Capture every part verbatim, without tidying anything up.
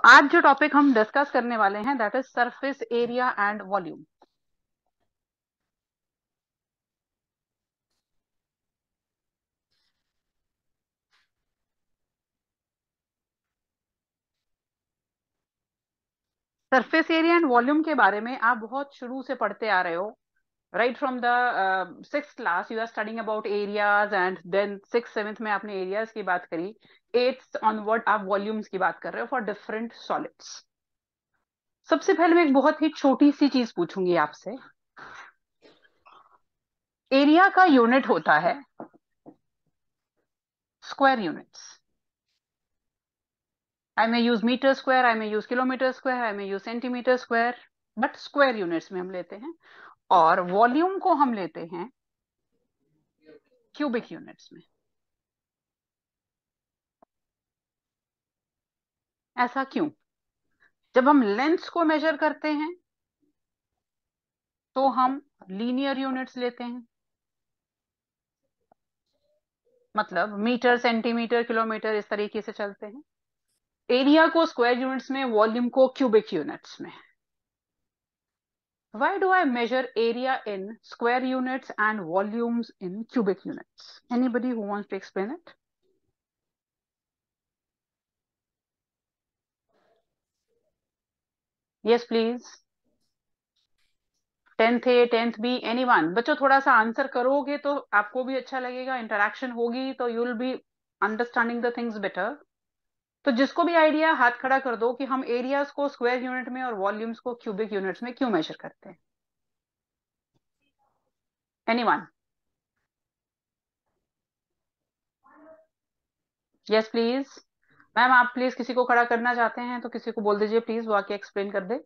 आज जो टॉपिक हम डिस्कस करने वाले हैं that is surface area and volume. Surface area and volume के बारे में आप बहुत शुरू से पढ़ते आ रहे हो। Right from the six class you are studying about areas and then six seventh में आपने एरियाज की बात करी। एट्थ ऑनवर्ड आप वॉल्यूम्स की बात कर रहे हो फॉर डिफरेंट सॉलिड्स। सबसे पहले मैं एक बहुत ही छोटी सी चीज पूछूंगी आपसे। एरिया का यूनिट होता है square units. I may use meter square, I may use kilometer square, I may use centimeter square, but square units में हम लेते हैं। और वॉल्यूम को हम लेते हैं क्यूबिक यूनिट्स में। ऐसा क्यों? जब हम लेंथ्स को मेजर करते हैं तो हम लीनियर यूनिट्स लेते हैं, मतलब मीटर सेंटीमीटर किलोमीटर इस तरीके से चलते हैं। एरिया को स्क्वायर यूनिट्स में, वॉल्यूम को क्यूबिक यूनिट्स में। Why do I measure area in square units and volumes in cubic units? Anybody who wants to explain it? Yes, please. Tenth A tenth B anyone. बच्चों थोड़ा सा answer करोगे तो आपको भी अच्छा लगेगा, इंटरेक्शन होगी तो you will be understanding the things better. तो जिसको भी आइडिया हाथ खड़ा कर दो कि हम एरियाज को स्क्वायर यूनिट में और वॉल्यूम्स को क्यूबिक यूनिट्स में क्यों मेजर करते हैं। Anyone? Yes please. Ma'am आप प्लीज किसी को खड़ा करना चाहते हैं तो किसी को बोल दीजिए प्लीज, वो आके एक्सप्लेन कर दे।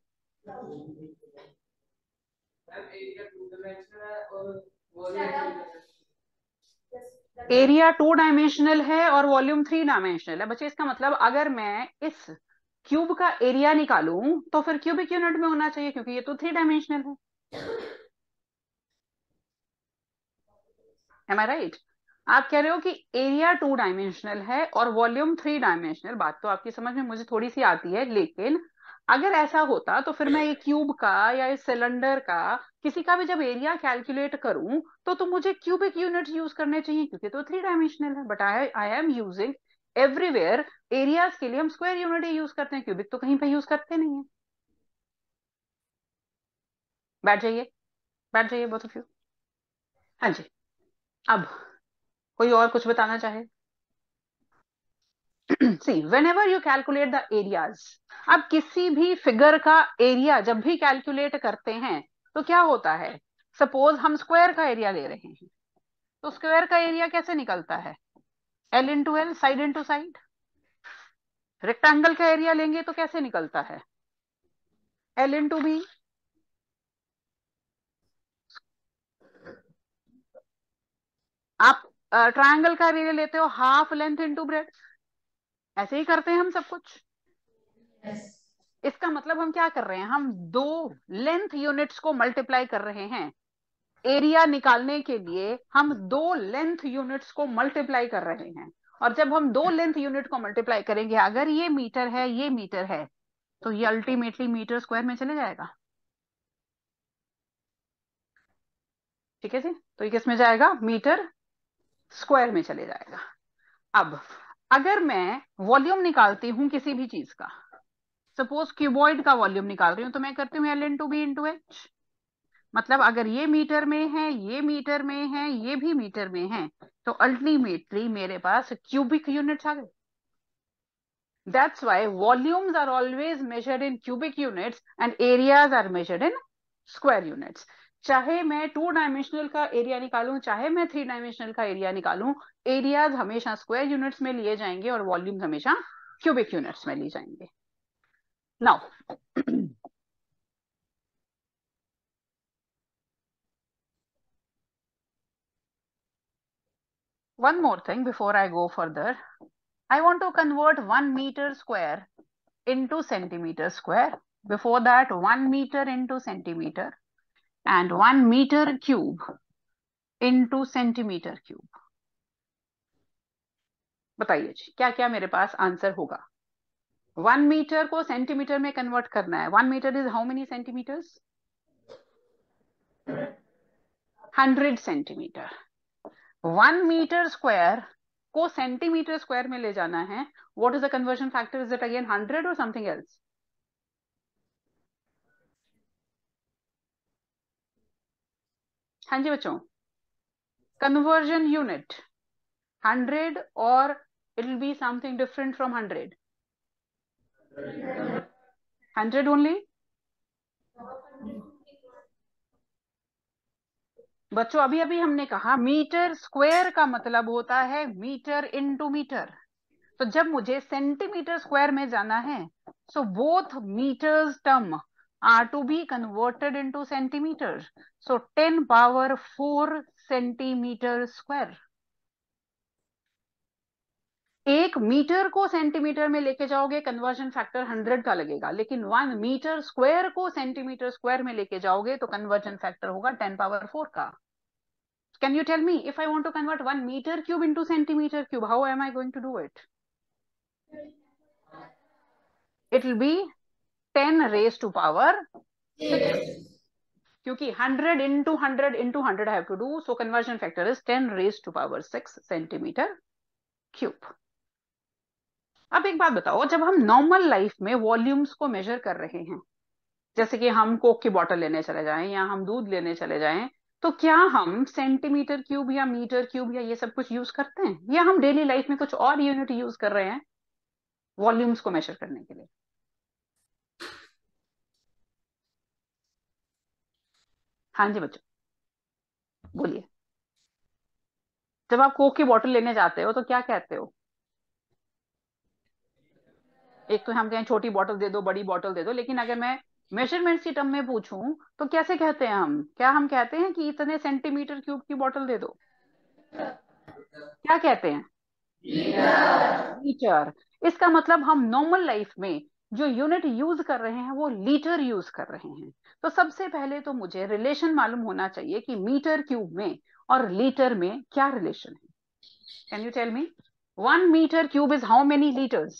एरिया टू डायमेंशनल है और वॉल्यूम थ्री डायमेंशनल है। बच्चे इसका मतलब अगर मैं इस क्यूब का एरिया निकालूं तो फिर क्यूबिक यूनिट में होना चाहिए क्योंकि ये तो थ्री डायमेंशनल है। Am I right? आप कह रहे हो कि एरिया टू डायमेंशनल है और वॉल्यूम थ्री डायमेंशनल। बात तो आपकी समझ में मुझे थोड़ी सी आती है, लेकिन अगर ऐसा होता तो फिर मैं ये क्यूब का या इस सिलेंडर का किसी का भी जब एरिया कैलकुलेट करूं तो तो मुझे क्यूबिक यूनिट यूज करने चाहिए क्योंकि तो थ्री डायमेंशनल है। But I I am using everywhere areas के लिए हम स्क्वायर यूनिट ही यूज करते हैं, क्यूबिक तो कहीं पे यूज करते नहीं है। बैठ जाइए, बैठ जाइए बोथ ऑफ यू। हाँ जी। अब कोई और कुछ बताना चाहे? सी whenever you calculate the areas, अब किसी भी फिगर का एरिया जब भी कैलकुलेट करते हैं तो क्या होता है। सपोज हम स्क्वायर का एरिया ले रहे हैं तो स्क्वायर का एरिया कैसे निकलता है? L into L, side into side. Rectangle का एरिया लेंगे तो कैसे निकलता है? L into B. आप ट्रायंगल का एरिया लेते हो हाफ लेंथ इंटू ब्रेड। ऐसे ही करते हैं हम सब कुछ। yes. इसका मतलब हम क्या कर रहे हैं, हम दो लेंथ यूनिट्स को मल्टीप्लाई कर रहे हैं। एरिया निकालने के लिए हम दो लेंथ यूनिट्स को मल्टीप्लाई कर रहे हैं। और जब हम दो लेंथ यूनिट को मल्टीप्लाई करेंगे, अगर ये मीटर है ये मीटर है तो ये अल्टीमेटली मीटर स्क्वायर में चले जाएगा। ठीक है जी, तो ये किस में जाएगा? मीटर स्क्वायर में चले जाएगा। अब अगर मैं वॉल्यूम निकालती हूं किसी भी चीज का, सपोज क्यूबॉइड का वॉल्यूम निकाल रही हूं तो मैं करती हूँ L into B into H. मतलब अगर ये मीटर में है, ये मीटर में है, ये भी मीटर में है तो अल्टीमेटली मेरे पास क्यूबिक यूनिट्स आ गए। That's why volumes are always measured in cubic units and areas are measured in square units. चाहे मैं टू डायमेंशनल का एरिया निकालूं चाहे मैं थ्री डायमेंशनल का एरिया निकालूं, एरियाज हमेशा स्क्वायर यूनिट्स में लिए जाएंगे और वॉल्यूम्स हमेशा क्यूबिक यूनिट्स में लिए जाएंगे। Now one more thing before I go further. I want to convert one meter square into centimeter square. Before that, one meter into centimeter and one meter cube into centimeter cube. बताइए जी क्या क्या मेरे पास answer होगा। One metre को centimetre में convert करना है. One metre is how many centimetres? Hundred centimetre. One metre square को सेंटीमीटर स्क्वायर में ले जाना है. What is the conversion factor? Is it again hundred और समथिंग एल्स? हाँ जी बच्चों, कन्वर्जन यूनिट हंड्रेड और it will be something different from hundred? Hundred only? बच्चों अभी अभी हमने कहा मीटर स्क्वायर का मतलब होता है मीटर इनटू मीटर. तो जब मुझे सेंटीमीटर स्क्वायर में जाना है, so both metres term are to be converted into centimetre. So ten power four centimetre square. एक मीटर को सेंटीमीटर में लेके जाओगे, कन्वर्जन फैक्टर हंड्रेड का लगेगा. लेकिन वन मीटर स्क्वायर को सेंटीमीटर स्क्वायर में लेके जाओगे तो कन्वर्जन फैक्टर होगा टेन पावर फोर का. Can you tell me, if I want to convert one meter cube into centimeter cube, how am I going to do it? It will be ten raised to power six. क्योंकि hundred into hundred into hundred I have to do, so conversion factor is ten raised to power six centimeter cube. अब एक बात बताओ, जब हम normal life में volumes को measure कर रहे हैं, जैसे कि हम कोक की बॉटल लेने चले जाएं या हम दूध लेने चले जाएं, तो क्या हम सेंटीमीटर क्यूब या मीटर क्यूब या ये सब कुछ यूज करते हैं, या हम डेली लाइफ में कुछ और यूनिट यूज कर रहे हैं वॉल्यूम्स को मेजर करने के लिए? हाँ जी बच्चों, बोलिए. जब आप कोक की बोतल लेने जाते हो तो क्या कहते हो? एक तो हम कहें छोटी बोतल दे दो, बड़ी बोतल दे दो, लेकिन अगर मैं मेजरमेंट की टर्म में पूछूं तो कैसे कहते हैं हम? क्या हम कहते हैं कि इतने सेंटीमीटर क्यूब की बोतल दे दो? क्या कहते हैं? लीटर. इसका मतलब हम नॉर्मल लाइफ में जो यूनिट यूज कर रहे हैं वो लीटर यूज कर रहे हैं. तो सबसे पहले तो मुझे रिलेशन मालूम होना चाहिए कि मीटर क्यूब में और लीटर में क्या रिलेशन है. Can you tell me, one metre cube is how many litres?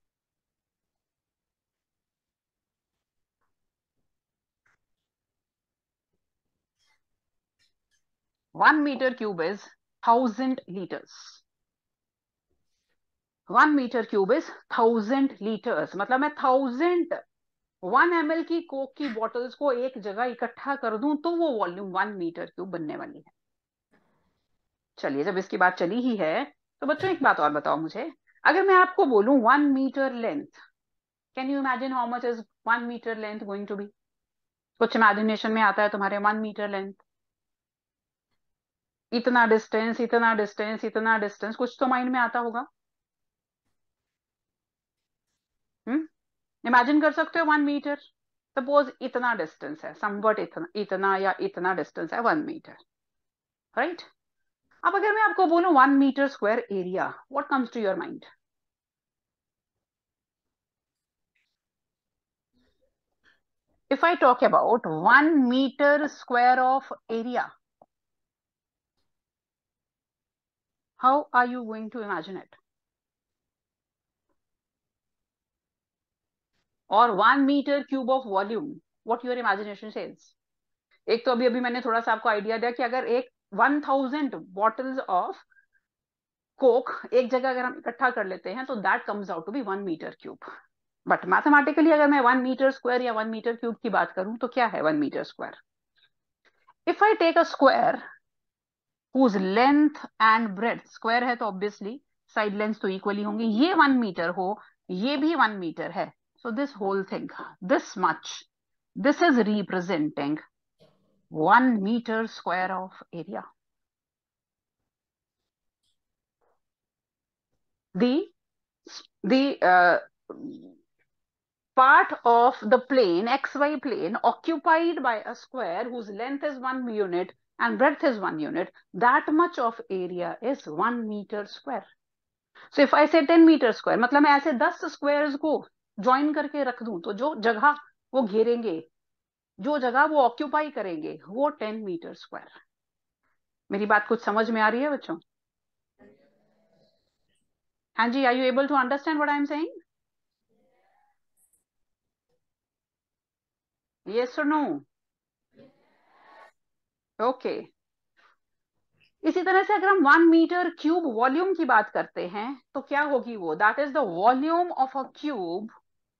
One metre cube is thousand litres. One metre cube is thousand litres. मतलब मैं थाउजेंड वन एम एल की Coke की bottles को एक जगह इकट्ठा कर दूं तो वो वॉल्यूम वन मीटर क्यूब बनने वाली है. चलिए, जब इसकी बात चली ही है तो बच्चों एक बात और बताओ मुझे. अगर मैं आपको बोलूं one metre length, can you imagine how much is one metre length going to be? कुछ इमेजिनेशन में आता है तुम्हारे वन मीटर लेंथ? इतना डिस्टेंस, इतना डिस्टेंस, इतना डिस्टेंस, कुछ तो माइंड में आता होगा. हम्म इमेजिन कर सकते हो वन मीटर? सपोज इतना डिस्टेंस है, समवट इतना इतना या इतना डिस्टेंस है वन मीटर, राइट? अब अगर मैं आपको बोलूं one metre square area, what comes to your mind? If I talk about one meter square of area, how are you going to imagine it? Or one meter cube of volume, what your imagination says? एक तो अभी अभी मैंने थोड़ा सा आपको idea दिया कि अगर एक one thousand bottles of Coke एक जगह अगर हम इकट्ठा कर लेते हैं तो that comes out to be one metre cube. But mathematically अगर मैं वन मीटर स्क्वायर या वन मीटर क्यूब की बात करूं तो क्या है one metre square? If I take a square whose length and breadth, square है तो ऑब्वियसली साइड लेंथ तो इक्वली होंगी, ये वन मीटर हो, ये भी वन मीटर है, so this whole thing, this much, this is representing one metre square of area. the the uh, part of the plane, xy plane, occupied by a square whose length is one unit and breadth is one unit, that much of area is one meter square. So if I say ten metre square, मतलब मैं ऐसे दस squares को join करके रख दूं तो जो जगह वो घेरेंगे, जो जगह वो ऑक्यूपाई करेंगे, वो टेन मीटर स्क्वायर. मेरी बात कुछ समझ में आ रही है बच्चों? हाँ जी, are you able to understand what I am saying? Yes और नो? ओके। इसी तरह से अगर हम वन मीटर क्यूब वॉल्यूम की बात करते हैं तो क्या होगी वो? That is the volume of a cube,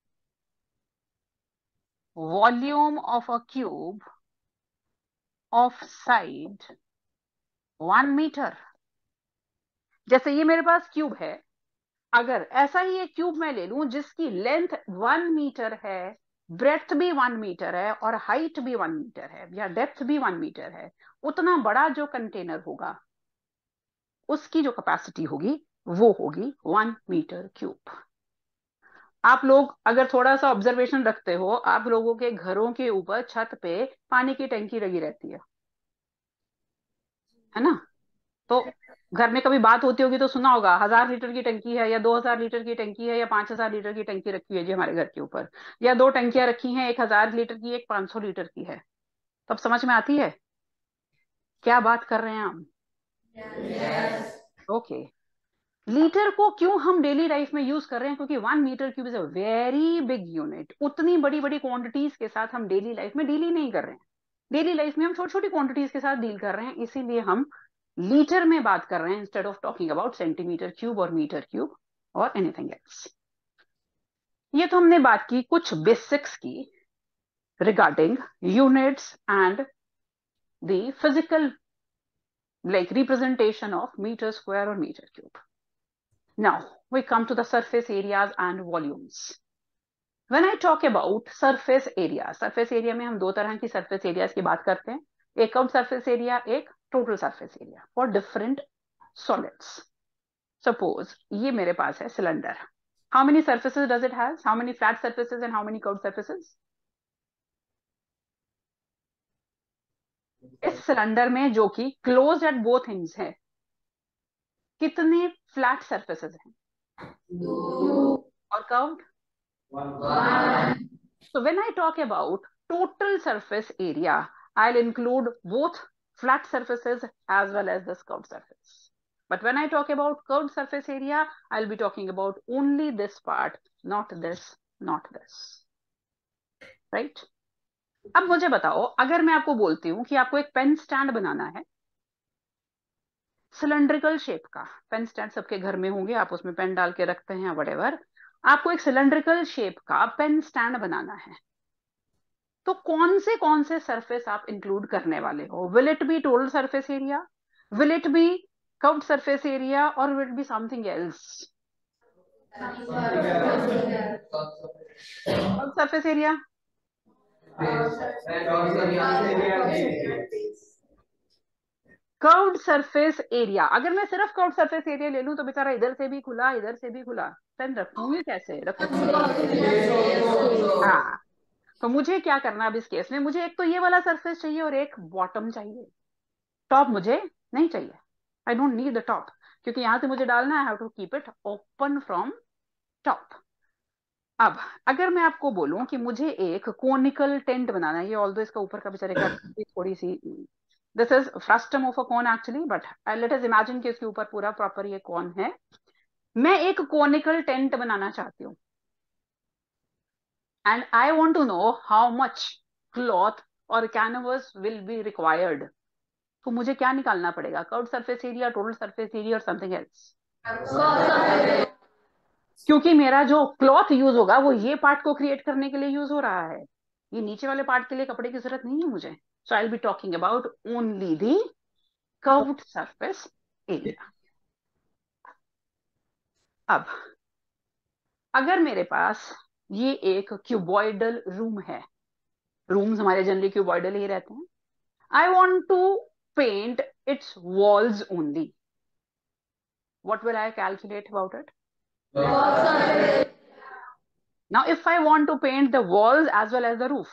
volume of a cube of side one metre. जैसे ये मेरे पास क्यूब है, अगर ऐसा ही एक क्यूब मैं ले लूं जिसकी लेंथ वन मीटर है, ब्रेथ भी वन मीटर है और हाइट भी वन मीटर है या डेप्थ भी वन मीटर है, उतना बड़ा जो कंटेनर होगा उसकी जो कैपेसिटी होगी वो होगी वन मीटर क्यूब। आप लोग अगर थोड़ा सा ऑब्जर्वेशन रखते हो, आप लोगों के घरों के ऊपर छत पे पानी की टंकी लगी रहती है है ना? तो घर में कभी बात होती होगी तो सुना होगा हजार लीटर की टंकी है या दो हजार लीटर की टंकी है या पांच हजार लीटर की टंकी रखी है जी हमारे घर के ऊपर, या दो टंकियां रखी हैं, एक हजार लीटर की एक पांच सौ लीटर की है। तब समझ में आती है क्या बात कर रहे हैं हम? ओके। लीटर को क्यों हम डेली लाइफ में यूज कर रहे हैं? क्योंकि one metre cube is a very big unit. उतनी बड़ी बड़ी क्वांटिटीज के साथ हम डेली लाइफ में डील ही नहीं कर रहे हैं। डेली लाइफ में हम छोटी छोटी क्वांटिटीज के साथ डील कर रहे हैं, इसीलिए हम लीटर में बात कर रहे हैं instead of talking about centimetre cube और मीटर क्यूब और एनीथिंग एल्स। ये तो हमने बात की कुछ बेसिक्स की regarding units and the physical like representation of metre square और metre cube. Now we come to the surface areas and volumes. When I talk about surface area, surface area में हम दो तरह की surface areas की बात करते हैं, एक curved surface area, एक total surface area for different solids. Suppose ये मेरे पास है cylinder. How many surfaces does it have? How many flat surfaces and how many curved surfaces? इस सिलेंडर में जो कि closed at both ends है, कितने flat surfaces हैं? और curved? So when I talk about total surface area, I'll include both flat surfaces as well as the curved surface. But when I talk about curved surface area, I'll be talking about only this part, not this, not this. Right? अब मुझे बताओ, अगर मैं आपको बोलती हूं कि आपको एक पेन स्टैंड बनाना है सिलेंड्रिकल शेप का, पेन स्टैंड सबके घर में होंगे, आप उसमें पेन डाल के रखते हैं व्हाटएवर, आपको एक सिलेंड्रिकल शेप का पेन स्टैंड बनाना है, तो कौन से कौन से सरफेस आप इंक्लूड करने वाले हो? Will it be total surface area, will it be curved surface area और will it be something else? Curved surface area. Curved surface area. अगर मैं सिर्फ कर्व्ड सरफेस एरिया ले लूं तो बेचारा इधर से भी खुला इधर से भी खुला, पेन रखूंगी कैसे? रखूंगी हाँ। तो मुझे क्या करना अब इस केस में? मुझे एक तो ये वाला सरफेस चाहिए और एक बॉटम चाहिए, टॉप मुझे नहीं चाहिए। I don't need the top, क्योंकि यहां से मुझे डालना है, I have to keep it open from top. अब अगर मैं आपको बोलूं कि मुझे एक कोनिकल टेंट बनाना है, ये ऑल्दो इसका ऊपर का बेचारे का थोड़ी सी, this is frustum of a cone actually, but let us imagine कि इसके ऊपर पूरा प्रॉपर ये कॉन है। मैं एक कोनिकल टेंट बनाना चाहती हूँ and I want to know how much cloth और कैनवस विल बी रिक्वायर्ड। तो मुझे क्या निकालना पड़ेगा? Curved surface area, total surface area और समथिंग एल्स? क्योंकि मेरा जो क्लॉथ यूज होगा वो ये पार्ट को क्रिएट करने के लिए यूज हो रहा है, ये नीचे वाले पार्ट के लिए कपड़े की जरूरत नहीं है मुझे। So I will be talking about only the curved surface area. अब अगर मेरे पास ये एक क्यूबॉइडल रूम है, रूम्स हमारे जनरली क्यूबॉइडल ही रहते हैं, I want to paint its walls only, what will I calculate about it? Now if I want to paint the walls as well as the roof,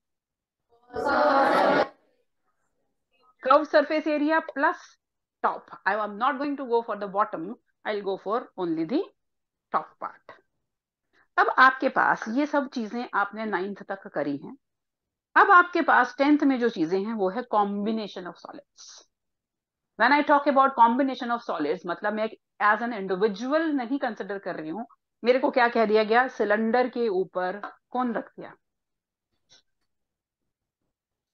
curved surface area plus top, I am not going to go for the bottom, I'll go for only the top part. अब आपके पास ये सब चीजें आपने ninth तक करी हैं, अब आपके पास टेंथ में जो चीजें हैं वो है combination of solids. When I talk about combination of solids, मतलब मैं एज एन इंडिविजुअल नहीं कंसिडर कर रही हूं, मेरे को क्या कह दिया गया? सिलेंडर के ऊपर कौन रख दिया?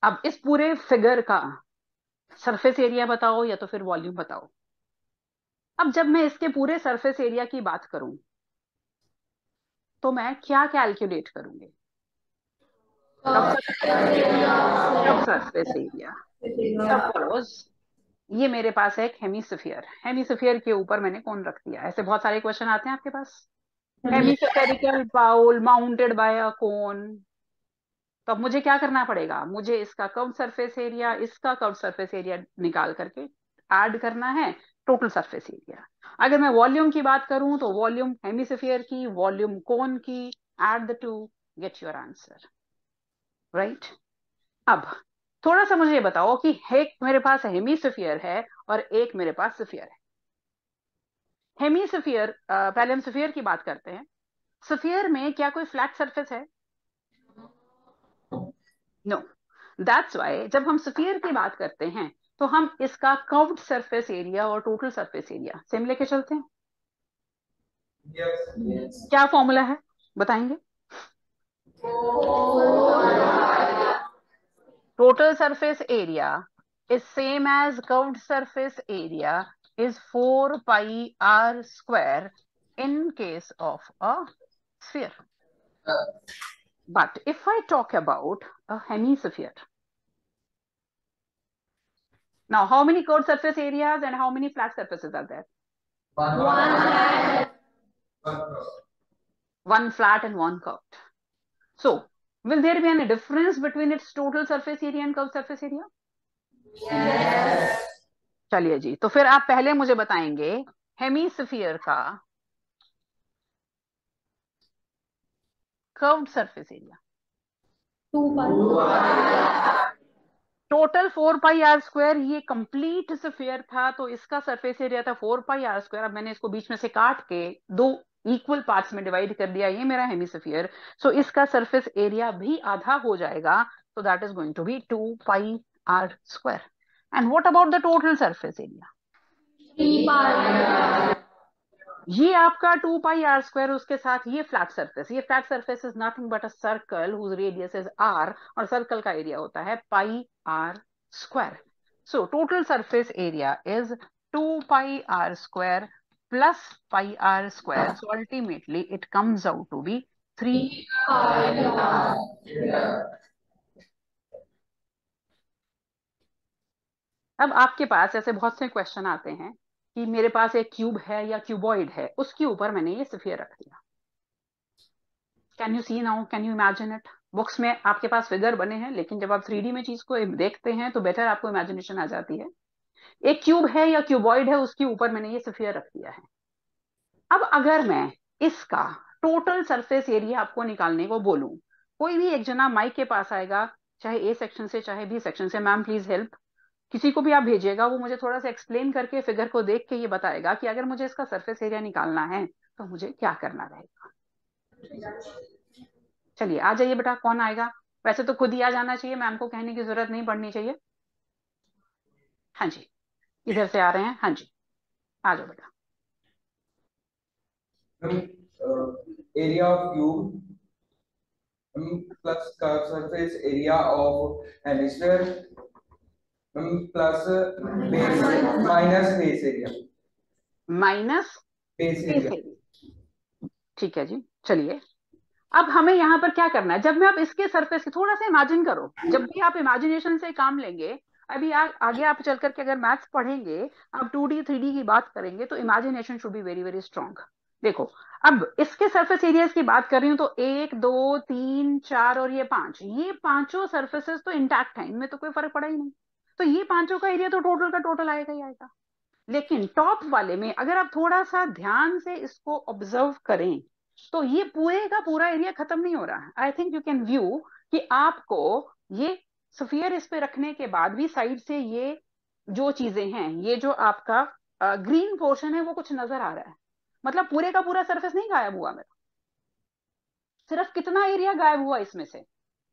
अब इस पूरे फिगर का सरफेस एरिया बताओ या तो फिर वॉल्यूम बताओ। अब जब मैं इसके पूरे सरफेस एरिया की बात करूं तो मैं क्या कैलकुलेट करूंगी? कब कब सरफेस एरिया? सपोज ये मेरे पास है एक हेमीस्फीयर, हेमीस्फीयर के ऊपर मैंने कौन रख दिया। ऐसे बहुत सारे क्वेश्चन आते हैं आपके पास। Hemispherical bowl mounted by a cone. तो अब मुझे क्या करना पड़ेगा? मुझे इसका कर्व सरफेस एरिया, इसका कर्व सरफेस एरिया निकाल करके ऐड करना है टोटल सरफेस एरिया। अगर मैं वॉल्यूम की बात करूं तो वॉल्यूम हेमीस्फीयर की, वॉल्यूम कोन की, add the two, get your answer, right. अब थोड़ा सा मुझे ये बताओ कि एक मेरे पास हेमीस्फीयर है और एक मेरे पास स्फीयर है। हेमीस्फीयर, पहले हम स्फीयर की बात करते हैं। स्फीयर में क्या कोई फ्लैट सरफेस है? नो। दैट्स वाई जब हम स्फीयर की बात करते हैं तो हम इसका कर्व्ड सरफेस एरिया और टोटल सरफेस एरिया सेम लेके चलते हैं। yes, yes. क्या फॉर्मूला है बताएंगे? Total surface area is same as curved surface area is four pi r square in case of a sphere. But if I talk about a hemisphere, now how many curved surface areas and how many flat surfaces are there? One, one flat. One cross. One flat and one curved. So, will there be any difference between its total surface area and curved surface area? Yes. चलिए जी, तो फिर आप पहले मुझे बताएंगे hemisphere का curved surface area. Two pi. टोटल four pi are square, ये कंप्लीट स्फीयर था तो इसका सरफेस एरिया था फोर पाई आर स्क्वायर। अब मैंने इसको बीच में से काट के दो इक्वल पार्ट्स में डिवाइड कर दिया, ये मेरा हेमीस्फीयर। सो इसका सरफेस एरिया भी आधा हो जाएगा, तो that is going to be two pi are square. And what about the total surface area? Three pi. ये आपका टू पाई आर स्क्वायर, उसके साथ ये फ्लैट सरफेस। ये flat surface is nothing but a circle whose radius is R, और circle का area होता है pi are square. So total surface area is two pi are square plus pi are square. So ultimately it comes out to be three pi R. अब आपके पास ऐसे बहुत से question आते हैं कि मेरे पास एक क्यूब है या क्यूबॉइड है, उसके ऊपर मैंने ये स्फीयर रख दिया। Can you see now? Can you imagine it? Books में आपके पास फिगर बने हैं, लेकिन जब आप थ्री डी में चीज को देखते हैं तो बेटर आपको इमेजिनेशन आ जाती है। एक क्यूब है या क्यूबॉइड है, उसके ऊपर मैंने ये स्फीयर रख दिया है। अब अगर मैं इसका टोटल सरफेस एरिया आपको निकालने को बोलूं, कोई भी एक जना माइक के पास आएगा, चाहे ए सेक्शन से चाहे बी सेक्शन से, मैम प्लीज हेल्प, किसी को भी आप भेजिएगा, वो मुझे थोड़ा सा एक्सप्लेन करके फिगर को देख के ये बताएगा कि अगर मुझे इसका सरफेस एरिया निकालना है तो मुझे क्या करना रहेगा। चलिए आ जाइए बेटा, कौन आएगा? वैसे तो खुद ही आ जाना चाहिए, मैम को कहने की जरूरत नहीं पड़नी चाहिए। हाँ जी, इधर से आ रहे हैं, हाँ जी, आ जाओ बेटा। Area of cube plus curve surface area of hemisphere plus base minus base area minus base base area. Area, ठीक है जी। चलिए अब हमें यहाँ पर क्या करना है? जब मैं आप इसके सरफेस थोड़ा सा इमेजिन करो, जब भी आप इमेजिनेशन से काम लेंगे, अभी आ, आगे आप चल करके अगर मैथ्स पढ़ेंगे, आप टू डी थ्री डी की बात करेंगे, तो imagination should be very very strong. देखो, अब इसके सरफेस एरियाज की बात कर रही हूँ तो एक दो तीन चार और ये पांच, ये पांचों सरफेसेस तो इंटैक्ट है, इनमें तो कोई फर्क पड़ा ही नहीं। तो ये पांचों का एरिया तो टोटल का टोटल आएगा ही आएगा। लेकिन टॉप वाले में अगर आप थोड़ा सा ध्यान से इसको ऑब्जर्व करें तो ये पूरे का पूरा एरिया खत्म नहीं हो रहा है। I think you can view कि आपको ये स्फीयर इस पे रखने के बाद भी साइड से ये जो चीजें हैं, ये जो आपका ग्रीन पोर्शन है वो कुछ नजर आ रहा है। मतलब पूरे का पूरा सरफेस नहीं गायब हुआ मेरा, सिर्फ कितना एरिया गायब हुआ इसमें से?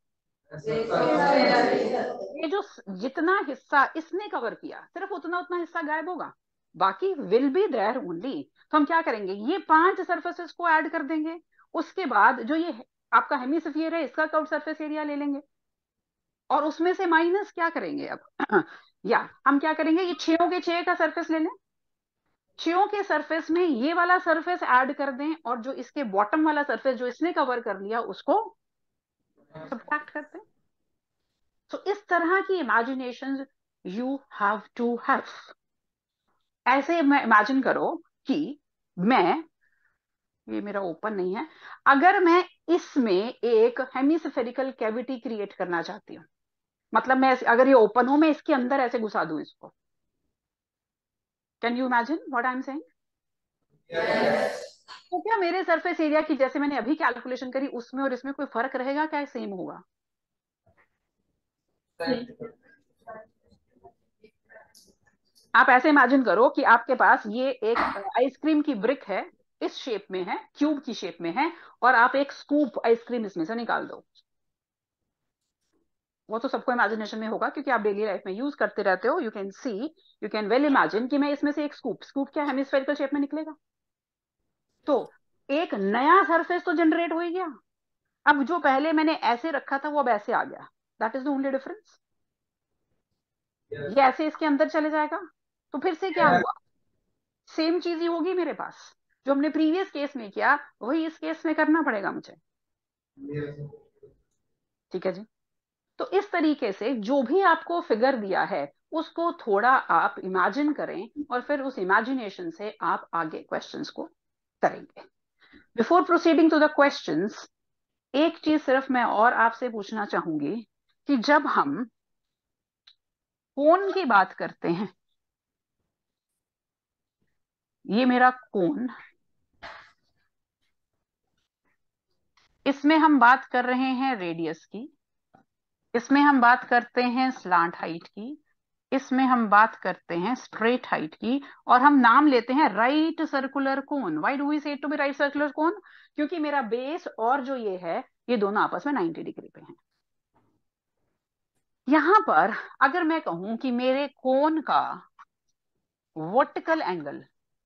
ये जो जितना हिस्सा इसने कवर किया, सिर्फ उतना उतना हिस्सा गायब होगा, बाकी विल बी देयर ओनली। तो हम क्या करेंगे, ये पांच सरफेसेस को ऐड कर देंगे। उसके बाद जो ये आपका हेमीस्फीयर है, इसका कर्व सरफेस एरिया ले लेंगे, और उसमें से माइनस क्या करेंगे अब या हम क्या करेंगे, ये छयों के छह का सरफेस ले लें, छयों के सरफेस में ये वाला सरफेस ऐड कर दें और जो इसके बॉटम वाला सरफेस जो इसने कवर कर लिया उसको सब्ट्रैक्ट कर दें। तो इस तरह की imagination you have to have. ऐसे इमेजिन करो कि मैं, ये मेरा ओपन नहीं है, अगर मैं इसमें एक हेमिस्फेरिकल कैविटी क्रिएट करना चाहती हूँ, मतलब मैं अगर ये ओपन हो मैं इसके अंदर ऐसे घुसा दूं इसको, can you imagine what I am saying? तो क्या मेरे सरफेस एरिया की जैसे मैंने अभी कैलकुलेशन करी उसमें और इसमें कोई फर्क रहेगा क्या, सेम होगा? आप ऐसे इमेजिन करो कि आपके पास ये एक आइसक्रीम की ब्रिक है, इस शेप में है, क्यूब की शेप में है, और आप एक स्कूप आइसक्रीम इसमें से निकाल दो। वो तो सबको इमेजिनेशन में होगा क्योंकि आप डेली लाइफ में यूज करते रहते हो। You can see, you can well imagine कि मैं इसमें से एक स्कूप, स्कूप क्या हेमिस्फेरिकल शेप में निकलेगा, तो एक नया सरफेस तो जनरेट हो ही गया। अब जो पहले मैंने ऐसे रखा था वो अब ऐसे आ गया, that is the only difference. ये ऐसे इसके अंदर चले जाएगा, तो फिर से क्या हुआ, सेम चीज ही होगी मेरे पास, जो हमने प्रीवियस केस में किया वही इस केस में करना पड़ेगा मुझे। ठीक है जी। तो इस तरीके से जो भी आपको फिगर दिया है उसको थोड़ा आप इमेजिन करें और फिर उस इमेजिनेशन से आप आगे क्वेश्चंस को करेंगे। Before proceeding to the questions, एक चीज सिर्फ मैं और आपसे पूछना चाहूंगी कि जब हम कोण की बात करते हैं, ये मेरा कोण, इसमें हम बात कर रहे हैं रेडियस की, इसमें हम बात करते हैं स्लांट हाइट की, इसमें हम बात करते हैं स्ट्रेट हाइट की, और हम नाम लेते हैं right circular cone. Why do we say to be right circular cone? क्योंकि मेरा बेस और जो ये है ये दोनों आपस में नाइंटी डिग्री पे हैं। यहां पर अगर मैं कहूं कि मेरे कोन का vertical angle,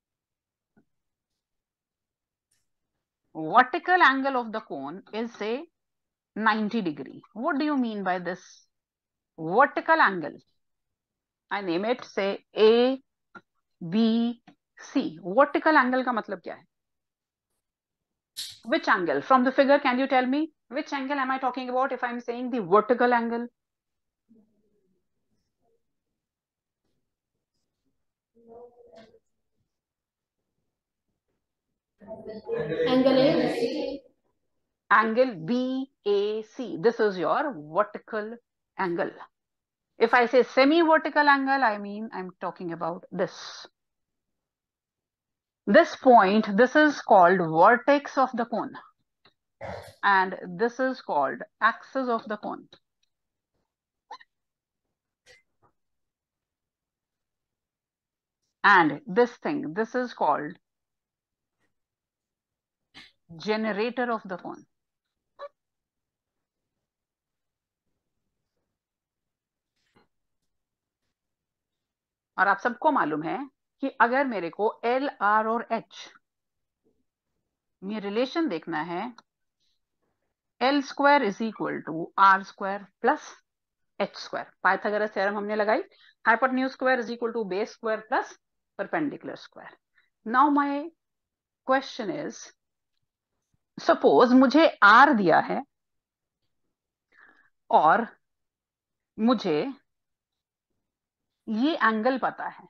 vertical angle of the cone is say ninety degree. What do you mean by this vertical angle? I name it say A, B, C. Vertical angle का मतलब क्या है? Which angle? From the figure, can you tell me which angle am I talking about if I'm saying the vertical angle? Angle A. Angle B A C. This is your vertical angle. If I say semi-vertical angle, I mean I'm talking about this. This point, this is called vertex of the cone. And this is called axis of the cone. And this thing, this is called generator of the cone. और आप सबको मालूम है कि अगर मेरे को L, R और एच में रिलेशन देखना है, L square is equal to R square plus H square. Pythagoras theorem हमने लगाई, hypotenuse square is equal to base square plus perpendicular square. Now my question is, suppose मुझे R दिया है और मुझे ये एंगल पता है।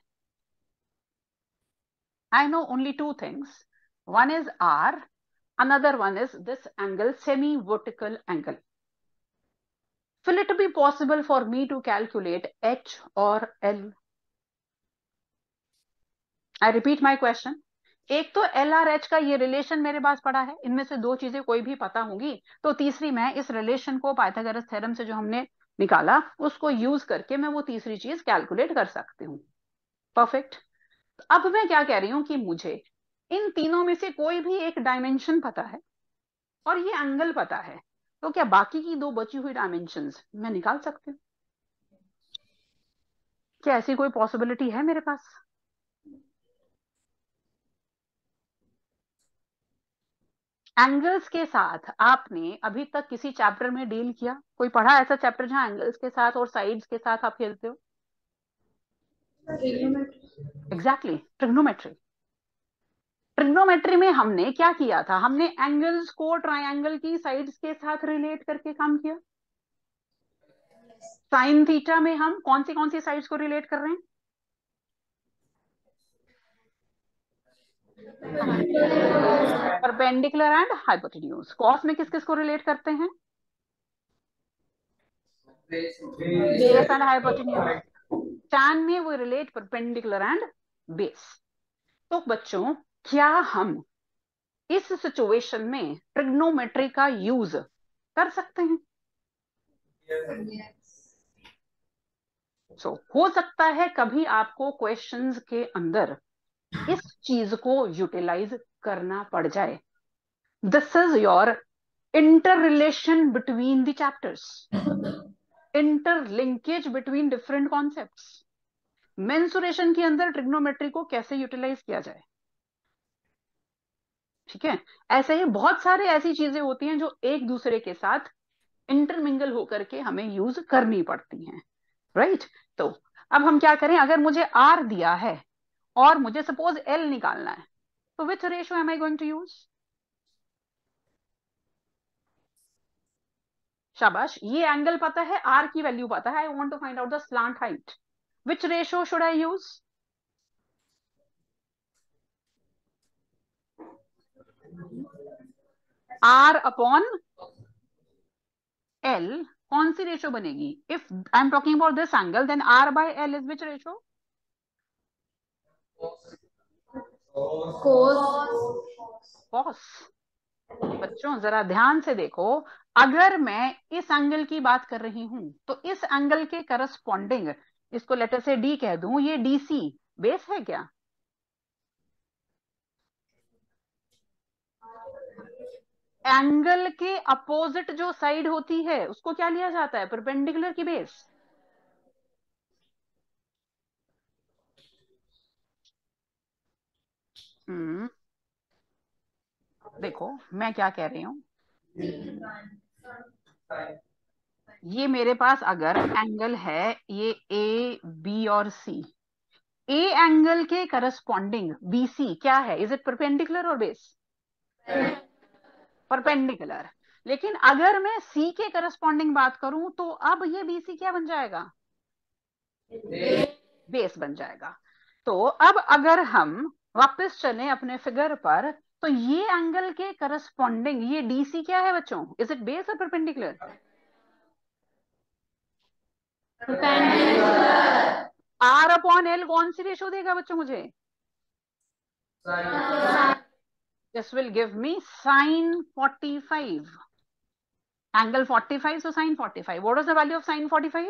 I know only two things. One is R, another one is this angle, semi-vertical angle. Will it be possible for me to calculate H or L? I repeat my question. एक तो L और H का ये relation मेरे पास पड़ा है, इनमें से दो चीजें कोई भी पता होंगी, तो तीसरी मैं इस रिलेशन को पाइथागोरस थ्योरम से जो हमने निकाला उसको यूज करके मैं वो तीसरी चीज कैलकुलेट कर सकती हूँ। परफेक्ट। अब मैं क्या कह रही हूं कि मुझे इन तीनों में से कोई भी एक डायमेंशन पता है और ये एंगल पता है, तो क्या बाकी की दो बची हुई डायमेंशंस मैं निकाल सकती हूँ? क्या ऐसी कोई पॉसिबिलिटी है मेरे पास? एंगल्स के साथ आपने अभी तक किसी चैप्टर में डील किया? कोई पढ़ा ऐसा चैप्टर जहां एंगल्स के साथ और साइड्स के साथ आप खेलते हो? Exactly, trigonometry. ट्रिग्नोमेट्री में हमने क्या किया था? हमने एंगल्स को ट्रायंगल की साइड्स के साथ रिलेट करके काम किया। साइन थीटा में हम कौन सी कौन सी साइड्स को रिलेट कर रहे हैं? Perpendicular and hypotenuse. कॉस में किस किस को रिलेट करते हैं? Base and hypotenuse. टैन में वो रिलेट परपेंडिकुलर एंड बेस। तो बच्चों, क्या हम इस सिचुएशन में ट्रिग्नोमेट्री का यूज कर सकते हैं? सो so, हो सकता है कभी आपको क्वेश्चंस के अंदर इस चीज को यूटिलाइज करना पड़ जाए। This is your inter relation between the chapters, inter linkage between different concepts. Mensuration के अंदर ट्रिग्नोमेट्री को कैसे यूटिलाइज किया जाए, ठीक है? ऐसे ही बहुत सारे ऐसी चीजें होती हैं जो एक दूसरे के साथ इंटरमिंगल होकर के हमें यूज करनी पड़ती हैं, राइट? तो अब हम क्या करें? अगर मुझे आर दिया है और मुझे सपोज एल निकालना है, तो which ratio am I going to use? शाबाश, ये एंगल पता है, आर की वैल्यू पता है, I want to find out the slant height. Which ratio should I use? R upon L. कौन सी रेशियो बनेगी? If I am talking about this angle, then R by L is which ratio? Cos. बच्चों जरा ध्यान से देखो, अगर मैं इस एंगल की बात कर रही हूं तो इस एंगल के करस्पॉन्डिंग, इसको लेटर से डी कह दूं, ये डीसी बेस है क्या? एंगल के अपोजिट जो साइड होती है उसको क्या लिया जाता है? परपेंडिकुलर की बेस। हम्म देखो मैं क्या कह रही हूं, ये मेरे पास अगर एंगल है, ये ए बी और सी, ए एंगल के करस्पॉन्डिंग बीसी क्या है? इज इट परपेंडिकुलर और बेस? परपेंडिकुलर। लेकिन अगर मैं सी के करस्पॉन्डिंग बात करूं तो अब ये बीसी क्या बन जाएगा? बेस बन जाएगा। तो अब अगर हम वापस चलें अपने फिगर पर, तो ये एंगल के करस्पॉन्डिंग ये डीसी क्या है बच्चों? इज इट बेस और परपेंडिकुलर? आर अपॉन एल कौन सी रेशो देगा बच्चों मुझे? This will give me sine forty-five. Angle forty-five, so sine forty-five. What is the value of sine forty-five?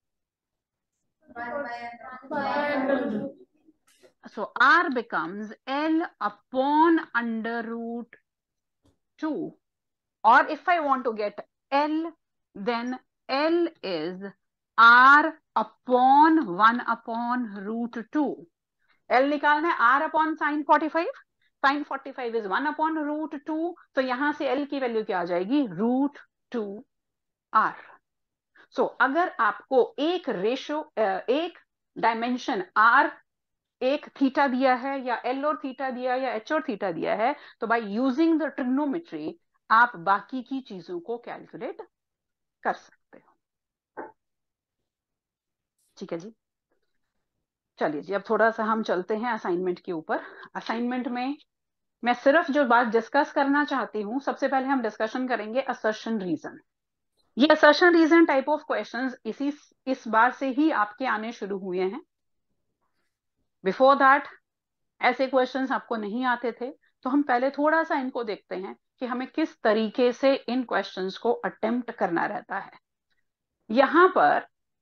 So R becomes L upon under root two. Or if I want to get L, then L is R upon one upon root two. L निकालना है, R upon sine forty-five. Sine forty-five is one upon root two. तो यहां से L की value क्या आ जाएगी? root two R. सो so, अगर आपको एक रेशो, एक डायमेंशन R, एक थीटा दिया है, या एल और थीटा दिया है, या एच और थीटा दिया है, तो बाय यूजिंग द ट्रिग्नोमेट्री आप बाकी की चीजों को कैलकुलेट कर सकते हो। ठीक है जी, चलिए जी, अब थोड़ा सा हम चलते हैं असाइनमेंट के ऊपर। असाइनमेंट में मैं सिर्फ जो बात डिस्कस करना चाहती हूं, सबसे पहले हम डिस्कशन करेंगे असर्शन रीजन। ये assertion reason type of questions इसी इस बार से ही आपके आने शुरू हुए हैं। बिफोर दैट ऐसे क्वेश्चंस आपको नहीं आते थे। तो हम पहले थोड़ा सा इनको देखते हैं कि हमें किस तरीके से इन क्वेश्चंस को अटेम्प्ट करना रहता है। यहां पर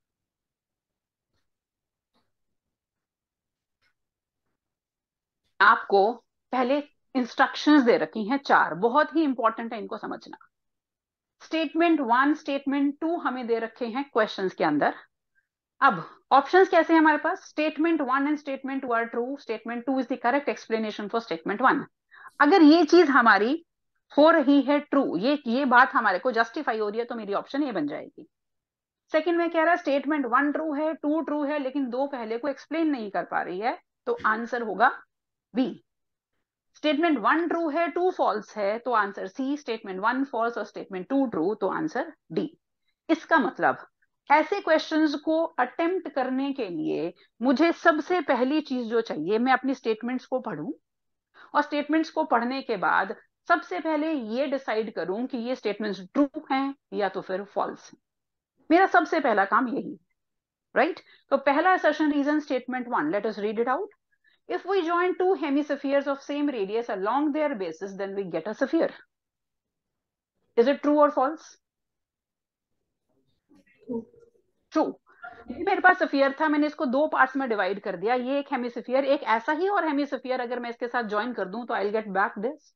आपको पहले इंस्ट्रक्शंस दे रखी हैं चार, बहुत ही इंपॉर्टेंट है इनको समझना। स्टेटमेंट वन, स्टेटमेंट टू हमें दे रखे हैं क्वेश्चंस के अंदर। अब ऑप्शंस कैसे हैं हमारे पास? Statement one and statement two are true, statement two is the correct explanation for statement one. अगर ये चीज हमारी हो रही है ट्रू, ये ये बात हमारे को जस्टिफाई हो रही है, तो मेरी ऑप्शन ए बन जाएगी। सेकंड में कह रहा है स्टेटमेंट वन ट्रू है, टू ट्रू है, लेकिन दो पहले को एक्सप्लेन नहीं कर पा रही है, तो आंसर होगा बी। स्टेटमेंट वन ट्रू है, टू फॉल्स है, तो answer C. Statement one false और स्टेटमेंट टू ट्रू, तो आंसर डी। इसका मतलब ऐसे क्वेश्चंस को अटेम्प्ट करने के लिए मुझे सबसे पहली चीज जो चाहिए, मैं अपनी स्टेटमेंट्स को पढूं, और स्टेटमेंट्स को पढ़ने के बाद सबसे पहले ये डिसाइड करूं कि ये स्टेटमेंट्स ट्रू हैं या तो फिर फॉल्स। मेरा सबसे पहला काम यही, राइट? तो पहला assertion reason statement one, let us read it out. If we join two hemispheres of same radius along their bases, then we get a sphere. Is it true or false? True. मेरे पास sphere था, मैंने इसको दो parts में divide कर दिया, ये एक हेमिस्फीयर, एक ऐसा ही और हेमिस्फीयर अगर मैं इसके साथ ज्वाइन कर दूं तो I will get back this.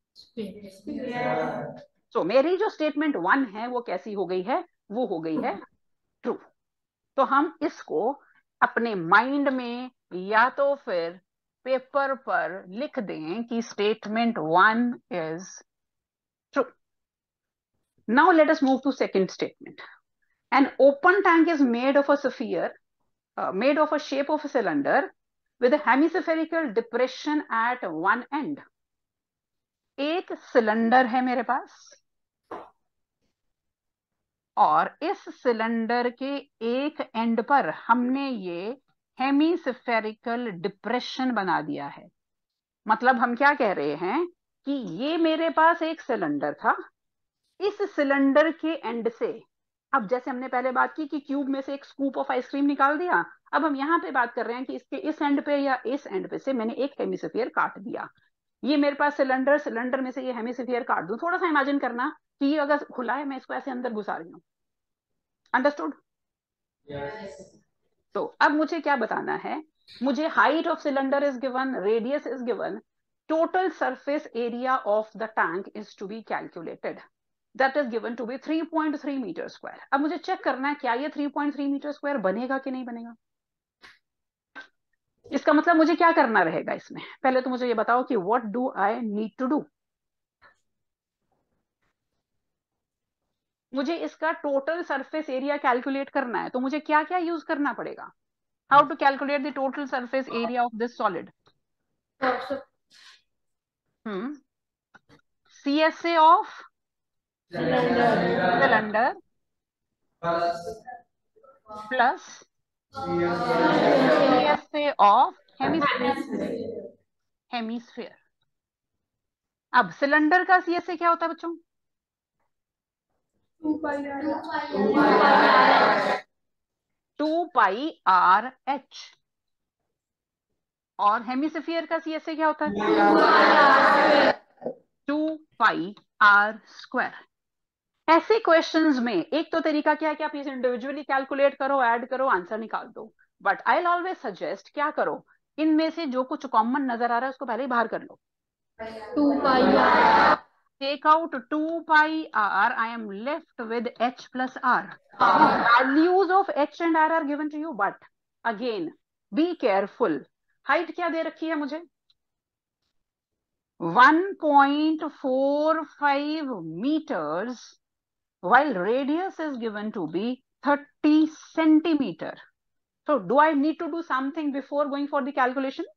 So मेरी जो स्टेटमेंट वन है वो कैसी हो गई है? वो हो गई है ट्रू। तो हम इसको अपने माइंड में या तो फिर पेपर पर लिख दें कि statement one is true. Now let us move to second statement. An open tank is made of a sphere, made of a shape of a cylinder with a hemispherical depression at one end. एक cylinder है मेरे पास, और इस cylinder के एक and पर हमने ये हेमिस्फेरिकल डिप्रेशन बना दिया है। मतलब हम क्या कह रहे हैं कि ये मेरे पास एक सिलेंडर था, इस सिलेंडर के एंड से, अब जैसे हमने पहले बात की कि क्यूब में से एक स्कूप ऑफ आइसक्रीम निकाल दिया, अब हम यहां पे बात कर रहे हैं कि इसके इस एंड पे या इस एंड पे से मैंने एक हेमिस्फीयर काट दिया। ये मेरे पास सिलेंडर, सिलेंडर में से ये हेमिस्फीयर काट दूं। थोड़ा सा इमेजिन करना कि ये अगर खुला है, मैं इसको ऐसे अंदर घुसा रही हूँ। अंडरस्टूड? Yes. तो अब मुझे क्या बताना है? मुझे height of cylinder is given, radius is given, total surface area of the tank is to be calculated, that is given to be three point three meter square. अब मुझे चेक करना है क्या ये three point three meter square बनेगा कि नहीं बनेगा। इसका मतलब मुझे क्या करना रहेगा इसमें? पहले तो मुझे ये बताओ कि what do I need to do. मुझे इसका टोटल सरफेस एरिया कैलकुलेट करना है, तो मुझे क्या क्या यूज करना पड़ेगा? How to calculate the total surface area of this solid? Hmm C S A of cylinder plus C S A of hemisphere. Hemisphere. अब सिलेंडर का सी एस ए क्या होता है बच्चों? Two pi R H. और hemisphere का C S A क्या होता है? Two pi are square. ऐसे क्वेश्चंस में एक तो तरीका क्या है कि आप इसे इंडिविजुअली कैलकुलेट करो, ऐड करो, आंसर निकाल दो। But I will always suggest क्या करो, इनमें से जो कुछ कॉमन नजर आ रहा है उसको पहले ही बाहर कर लो। Two pi R, take out two pi R, I am left with H plus R. Values of H and R are given to you, but again be careful. Height क्या दे रखी है मुझे? One point four five meters, while radius is given to be thirty centimeter. So do I need to do something before going for the calculation?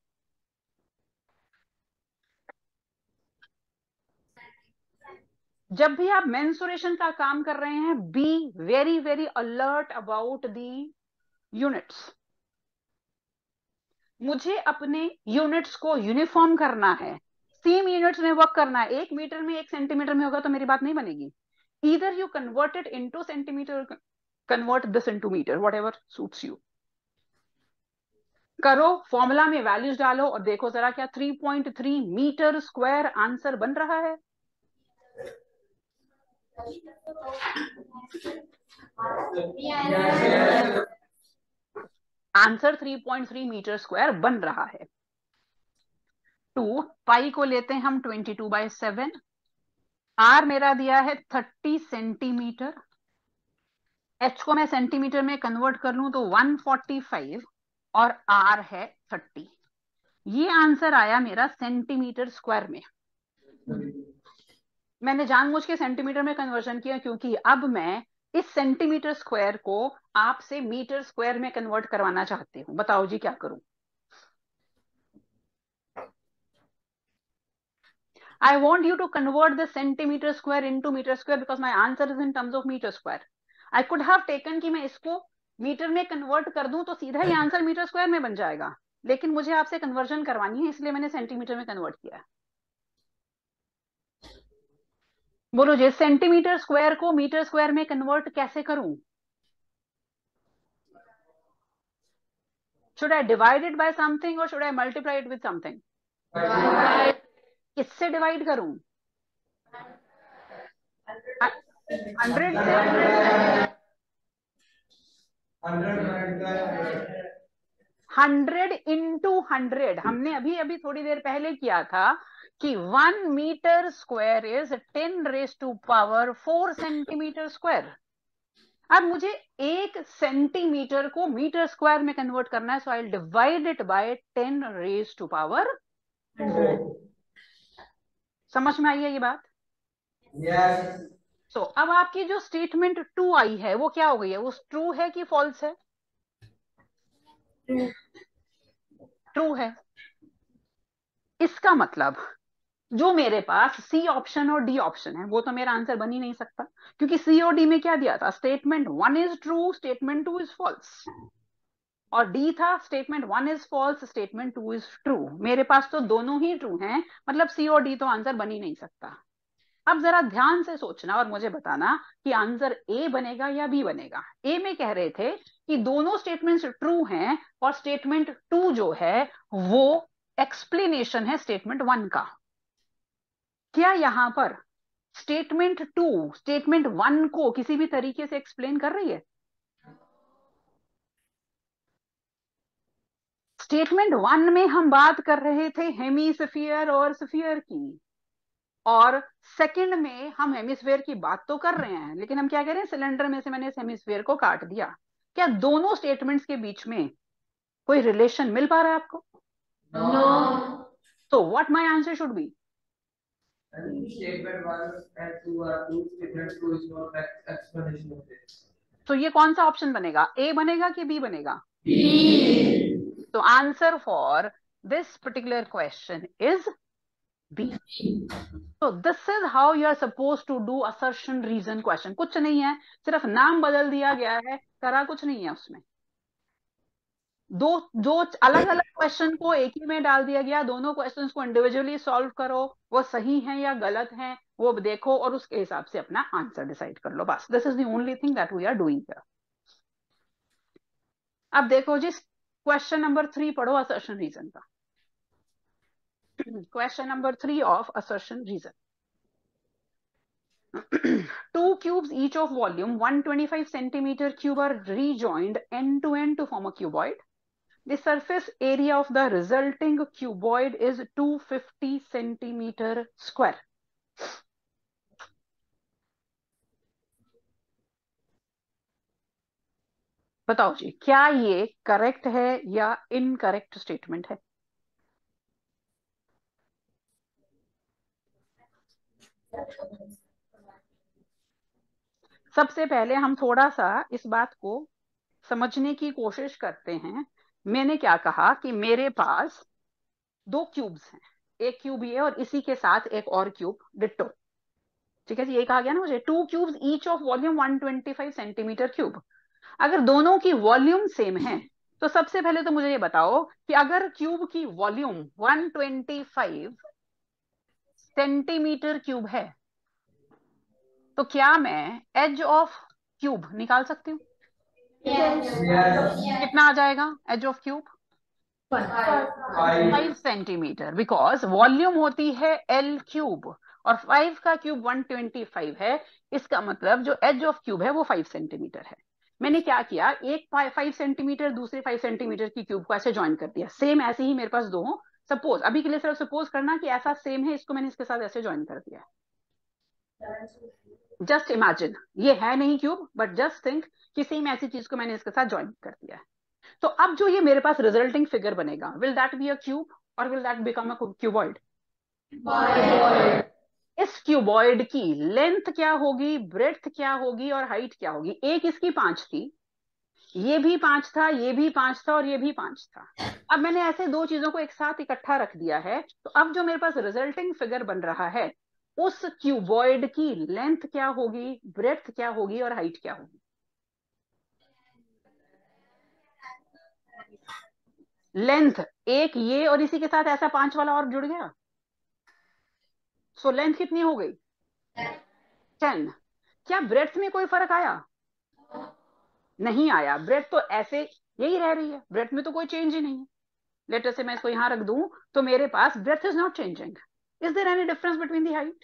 जब भी आप mensuration का काम कर रहे हैं, be very very alert about the units. मुझे अपने यूनिट्स को यूनिफॉर्म करना है, सेम यूनिट्स में वर्क करना है। एक मीटर में एक सेंटीमीटर में होगा तो मेरी बात नहीं बनेगी। Either you convert it into centimeter, convert this into meter, whatever suits you. करो, फॉर्मूला में वैल्यूज डालो और देखो जरा क्या three point three meter square answer बन रहा है? Answer three point three meter square बन रहा है। टू पाई को लेते हैं हम twenty two by seven, R मेरा दिया है थर्टी सेंटीमीटर, एच को मैं सेंटीमीटर में कन्वर्ट कर लूं तो वन फोर्टी फाइव, और आर है थर्टी। ये आंसर आया मेरा सेंटीमीटर स्क्वायर में। मैंने जानबूझ के सेंटीमीटर में कन्वर्जन किया क्योंकि अब मैं इस सेंटीमीटर स्क्वायर को आपसे मीटर स्क्वायर में कन्वर्ट करवाना चाहती हूँ। बताओ जी क्या करूं? I want you to convert the centimeter square into meter square because my answer is in terms of meter square. I could have taken कि मैं इसको मीटर में कन्वर्ट कर दूं तो सीधा ही आंसर मीटर स्क्वायर में बन जाएगा, लेकिन मुझे आपसे कन्वर्जन करवानी है इसलिए मैंने सेंटीमीटर में कन्वर्ट किया। बोलो जी, सेंटीमीटर स्क्वायर को मीटर स्क्वायर में कन्वर्ट कैसे करूं? Should I divide it by something or should I multiply it with something? किससे डिवाइड करूं? हंड्रेड से हंड्रेड इंटू हंड्रेड। हमने अभी अभी थोड़ी देर पहले किया था कि one metre square is ten raise to power four centimetre square. अब मुझे एक सेंटीमीटर को मीटर स्क्वायर में कन्वर्ट करना है, so I divide it by ten raise to power hundred. समझ में आई है ये बात? यस। सो so, अब आपकी जो स्टेटमेंट टू आई है वो क्या हो गई है? वो ट्रू है कि फॉल्स है? ट्रू है। इसका मतलब जो मेरे पास सी ऑप्शन और डी ऑप्शन है वो तो मेरा आंसर बन ही नहीं सकता, क्योंकि सी और डी में क्या दिया था? Statement one is true, statement two is false, और डी था statement one is false, statement two is true. मेरे पास तो दोनों ही ट्रू हैं, मतलब सी और डी तो आंसर बन ही नहीं सकता। अब जरा ध्यान से सोचना और मुझे बताना कि आंसर ए बनेगा या बी बनेगा। ए में कह रहे थे कि दोनों स्टेटमेंट्स ट्रू हैं और स्टेटमेंट टू जो है वो एक्सप्लेनेशन है स्टेटमेंट वन का। क्या यहां पर स्टेटमेंट टू स्टेटमेंट वन को किसी भी तरीके से एक्सप्लेन कर रही है? स्टेटमेंट वन में हम बात कर रहे थे हेमीस्फीयर और स्फीयर की, और सेकंड में हम हेमिस्फीयर की बात तो कर रहे हैं, लेकिन हम क्या कह रहे हैं? सिलेंडर में से मैंने इस हेमिस्फीयर को काट दिया। क्या दोनों स्टेटमेंट्स के बीच में कोई रिलेशन मिल पा रहा है आपको? नो। तो what my answer should be? Statement one and two are true. Statement two is not an explanation of it. तो ये कौन सा ऑप्शन बनेगा? ए बनेगा कि बी बनेगा? बी। तो answer for this particular question is B. तो this is how you are suppose to do assertion reason question. कुछ नहीं है, सिर्फ नाम बदल दिया गया है, करा कुछ नहीं है उसमें। दो जो अलग अलग क्वेश्चन को एक ही में डाल दिया गया, दोनों क्वेश्चंस को इंडिविजुअली सॉल्व करो, वो सही है या गलत है वो देखो और उसके हिसाब से अपना आंसर डिसाइड कर लो। बस this is the only thing that we are doing here. अब देखो जी, क्वेश्चन नंबर थ्री पढ़ो असर्शन रीजन का। Question number three of assertion reason. Two cubes each of volume one hundred twenty-five centimeter cube are rejoined end to end to form a cuboid. The surface area of the resulting cuboid is two hundred fifty centimeter square. बताओ जी, क्या ये correct है या incorrect statement है? सबसे पहले हम थोड़ा सा इस बात को समझने की कोशिश करते हैं। मैंने क्या कहा कि मेरे पास दो क्यूब्स हैं, एक क्यूब ये और इसी के साथ एक और क्यूब डिट्टो। ठीक है जी, एक आ गया ना मुझे। Two cubes each of volume one twenty five centimeter cube. अगर दोनों की वॉल्यूम सेम है तो सबसे पहले तो मुझे ये बताओ कि अगर क्यूब की volume one twenty five centimeter cube है तो क्या मैं एज ऑफ क्यूब निकाल सकती हूँ? कितना आ जाएगा edge of cube? Five centimeter, because volume होती है एल क्यूब और फाइव का क्यूब वन ट्वेंटी फाइव है। इसका मतलब जो एज ऑफ क्यूब है वो फाइव सेंटीमीटर है। मैंने क्या किया, एक फाइव सेंटीमीटर दूसरे फाइव सेंटीमीटर की क्यूब को ऐसे ज्वाइन कर दिया। सेम ऐसे ही मेरे पास दो हो, सपोज अभी के लिए सिर्फ सपोज करना कि ऐसा सेम है, इसको मैंने इसके साथ ऐसे ज्वाइन कर दिया। जस्ट इमेजिन, ये है नहीं क्यूब, बट जस्ट थिंक कि सेम ऐसी चीज को मैंने इसके साथ ज्वाइन कर दिया है। तो अब जो ये मेरे पास रिजल्टिंग फिगर बनेगा, will that be a cube और will that become a cuboid? इस क्यूबॉइड की लेंथ क्या होगी, ब्रेड्थ क्या होगी और हाइट क्या होगी। एक इसकी पांच थी, ये भी पांच था, ये भी पांच था और ये भी पांच था। अब मैंने ऐसे दो चीजों को एक साथ इकट्ठा रख दिया है, तो अब जो मेरे पास रिजल्टिंग फिगर बन रहा है, उस क्यूबॉइड की लेंथ क्या होगी, ब्रेड्थ क्या होगी और हाइट क्या होगी। लेंथ एक ये और इसी के साथ ऐसा पांच वाला और जुड़ गया, सो लेंथ कितनी हो गई, टेन। क्या ब्रेड्थ में कोई फर्क आया, नहीं आया। ब्रेड्थ तो ऐसे यही रह रही है, ब्रेड्थ में तो कोई चेंज ही नहीं है। लेटर से मैं इसको यहां रख दूं तो मेरे पास breadth is not changing. Is there any difference between the height,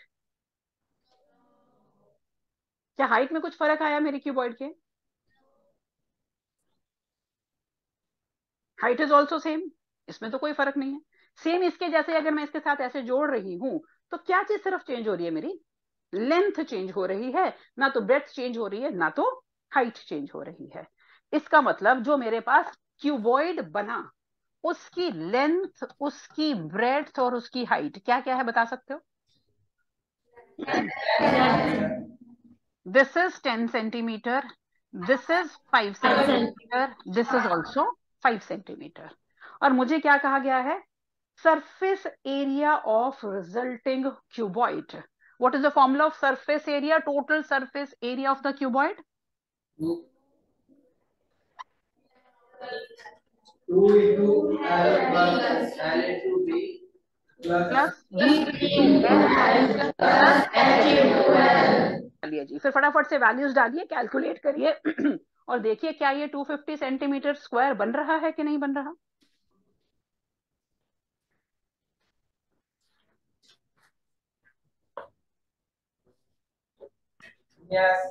क्या हाइट में कुछ फर्क आया मेरी क्यूबॉइड के, हाइट इज ऑल्सो सेम, इसमें तो कोई फर्क नहीं है। सेम इसके जैसे अगर मैं इसके साथ ऐसे जोड़ रही हूं तो क्या चीज सिर्फ चेंज हो रही है, मेरी लेंथ चेंज हो रही है, ना तो ब्रेड्थ चेंज हो रही है ना तो हाइट चेंज हो रही है। इसका मतलब जो मेरे पास क्यूबॉइड बना, उसकी लेंथ, उसकी ब्रेड्थ और उसकी हाइट क्या क्या है बता सकते हो। This is ten centimeter, this is five centimeter, this is also five centimeter. और मुझे क्या कहा गया है, surface area of resulting cuboid. What is the formula of surface area, total surface area of the cuboid? two into L plus L into B plus Plus B into L plus H into L. चलिए जी, फिर फटाफट से values डालिए, calculate करिए और देखिए क्या ये टू फिफ्टी सेंटीमीटर स्क्वायर बन रहा है कि नहीं बन रहा। yes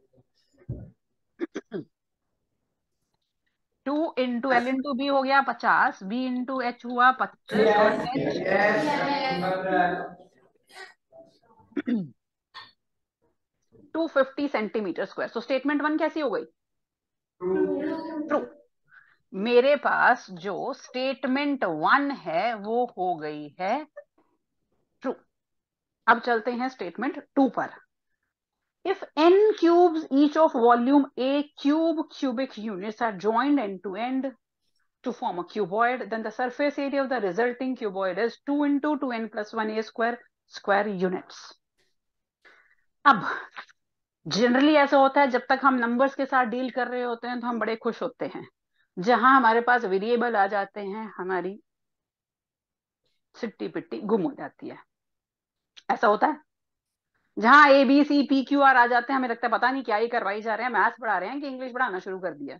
two into L into B हो गया पचास, बी इंटू एच हुआ पच्चीस और yes H yes two fifty centimeter square. So statement one कैसी हो गई, ट्रू। मेरे पास जो स्टेटमेंट वन है वो हो गई है ट्रू। अब चलते हैं स्टेटमेंट टू पर। If n cubes each of volume a cube cubic units are joined end to end to form a cuboid, then the surface area of the resulting cuboid is two into two n plus one a square square units. अब generally ऐसा होता है, जब तक हम numbers के साथ deal कर रहे होते हैं तो हम बड़े खुश होते हैं, जहां हमारे पास वेरिएबल आ जाते हैं हमारी सिट्टी पिट्टी गुम हो जाती है। ऐसा होता है, जहां A B C P Q R आ जाते हैं हमें लगता है पता नहीं क्या ही करवाई जा रहे हैं, मैथ्स पढ़ा रहे हैं कि इंग्लिश पढ़ाना शुरू कर दिया।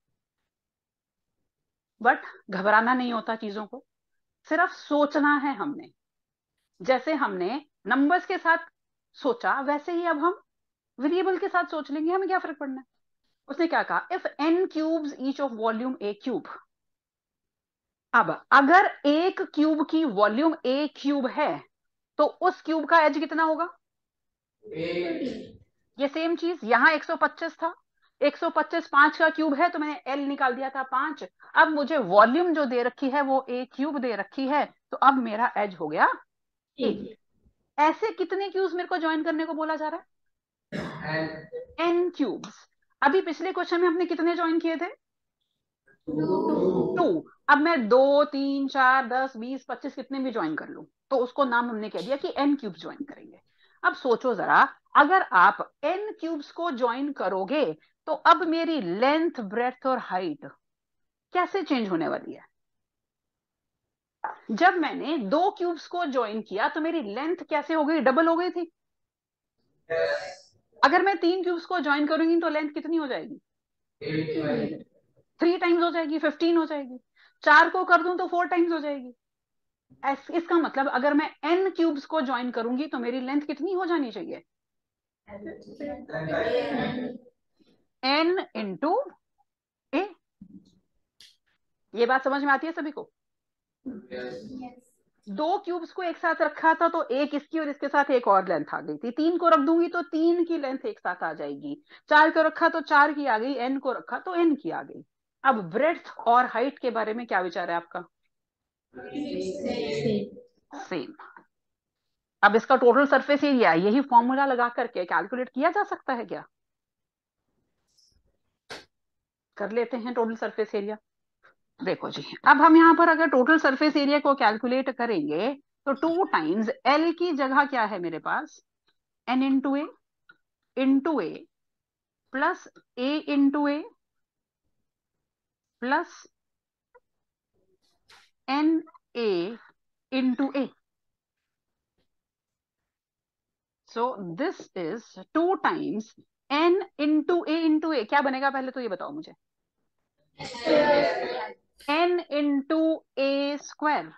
बट घबराना नहीं होता चीजों को, सिर्फ सोचना है हमने। जैसे हमने नंबर्स के साथ सोचा वैसे ही अब हम वेरिएबल के साथ सोच लेंगे, हमें क्या फर्क पड़ना है। उसने क्या कहा, if N cubes each of volume A cube. अब अगर एक क्यूब की वॉल्यूम ए क्यूब है तो उस क्यूब का एज कितना होगा, ये सेम चीज यहां एक सौ पच्चीस था, एक सौ पच्चीस पांच का क्यूब है तो मैंने एल निकाल दिया था पांच। अब मुझे वॉल्यूम जो दे रखी है वो ए क्यूब दे रखी है, तो अब मेरा एज हो गया ए। ऐसे कितने क्यूब्स मेरे को ज्वाइन करने को बोला जा रहा है, एन क्यूब्स। अभी पिछले क्वेश्चन में हमने कितने ज्वाइन किए थे, टू। अब मैं दो तीन चार दस बीस पच्चीस कितने भी ज्वाइन कर लूं तो उसको नाम हमने कह दिया कि एन क्यूब्स ज्वाइन करेंगे। अब सोचो जरा, अगर आप एन क्यूब्स को ज्वाइन करोगे तो अब मेरी लेंथ ब्रेड्थ और हाइट कैसे चेंज होने वाली है। जब मैंने दो क्यूब्स को ज्वाइन किया तो मेरी लेंथ कैसे हो गई, डबल हो गई थी। अगर मैं तीन क्यूब्स को ज्वाइन करूंगी तो लेंथ कितनी हो जाएगी, थ्री टाइम्स हो जाएगी, फिफ्टीन हो जाएगी। चार को कर दूं तो फोर टाइम्स हो जाएगी। इसका मतलब अगर मैं n क्यूब्स को ज्वाइन करूंगी तो मेरी लेंथ कितनी हो जानी चाहिए, n इंटू ए। ये बात समझ में आती है सभी को। दो क्यूब्स को एक साथ रखा था तो एक इसकी और इसके साथ एक और लेंथ आ गई थी, तीन को रख दूंगी तो तीन की लेंथ एक साथ आ जाएगी, चार को रखा तो चार की आ गई, n को रखा तो n की आ गई। अब ब्रेड्थ और हाइट के बारे में क्या विचार है आपका, सेम। अब इसका टोटल सरफेस एरिया यही फॉर्मूला लगा करके कैलकुलेट किया जा सकता है क्या? कर लेते हैं टोटल सरफेस एरिया। देखो जी, अब हम यहाँ पर अगर टोटल सरफेस एरिया को कैलकुलेट करेंगे तो टू टाइम्स एल की जगह क्या है मेरे पास, N into A into A plus A into A plus N A into A. So this is two times N into A into A. क्या बनेगा पहले तो ये बताओ मुझे, एन इंटू ए स्क्वायर,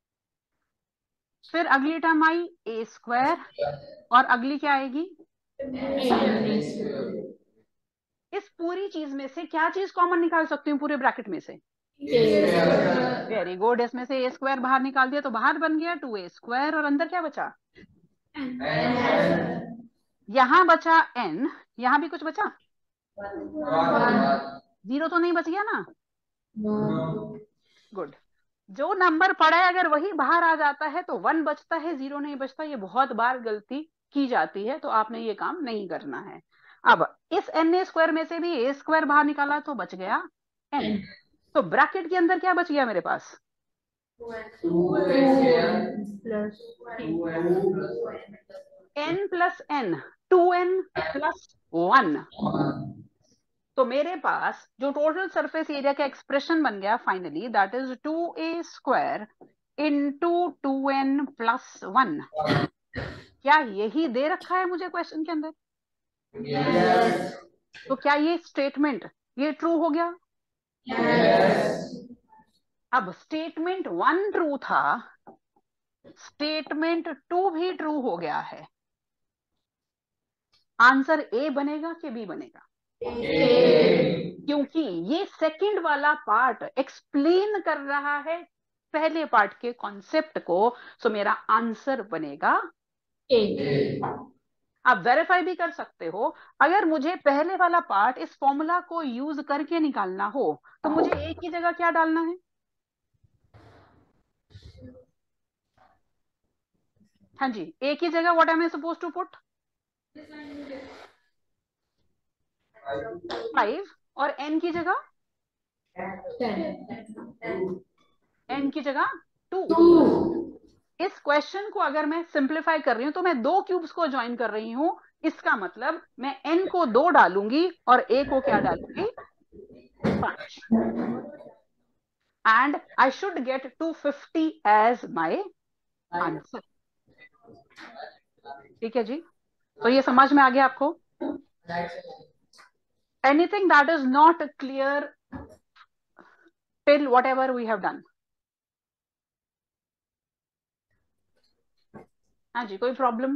फिर अगली टर्म आई ए स्क्वायर, और अगली क्या आएगी? इस पूरी चीज में से क्या चीज कॉमन निकाल सकती हूँ पूरे ब्रैकेट में से? वेरी गुड, इसमें से ए स्क्वायर बाहर निकाल दिया तो बाहर बन गया टू ए स्क्वायर, और अंदर क्या बचा? यहां बचा एन, यहां भी कुछ बचा? जीरो तो नहीं बच गया ना? गुड। जो नंबर पड़ा है अगर वही बाहर आ जाता है तो वन बचता है, जीरो नहीं बचता। ये बहुत बार गलती की जाती है, तो आपने ये काम नहीं करना है। अब इस एन ए स्क्वायर में से भी ए स्क्वायर बाहर निकाला तो बच गया एन। तो ब्रैकेट के अंदर क्या बच गया मेरे पास? N plus N, two N plus one. तो मेरे पास जो टोटल सरफेस एरिया का एक्सप्रेशन बन गया finally, that is two A square into two N plus one. क्या यही दे रखा है मुझे क्वेश्चन के अंदर? yes. तो क्या ये स्टेटमेंट ये ट्रू हो गया? yes. अब स्टेटमेंट वन ट्रू था, स्टेटमेंट टू भी ट्रू हो गया है। आंसर ए बनेगा कि बी बनेगा? A. क्योंकि ये सेकंड वाला पार्ट एक्सप्लेन कर रहा है पहले पार्ट के कॉन्सेप्ट को, सो मेरा आंसर बनेगा ए। आप वेरीफाई भी कर सकते हो, अगर मुझे पहले वाला पार्ट इस फॉर्मूला को यूज करके निकालना हो तो मुझे ए की जगह क्या डालना है? हाँ जी, ए की जगह what am I suppose to put? Five. और एन की जगह? एन की जगह टू। इस क्वेश्चन को अगर मैं सिंप्लीफाई कर रही हूं तो मैं दो क्यूब्स को ज्वाइन कर रही हूं। इसका मतलब मैं एन को दो डालूंगी और ए को क्या डालूंगी? पांच। And I should get two fifty as my answer. ठीक है जी, तो ये समझ में आ गया आपको? Anything that is not clear till whatever we have done? हाँ जी, कोई प्रॉब्लम?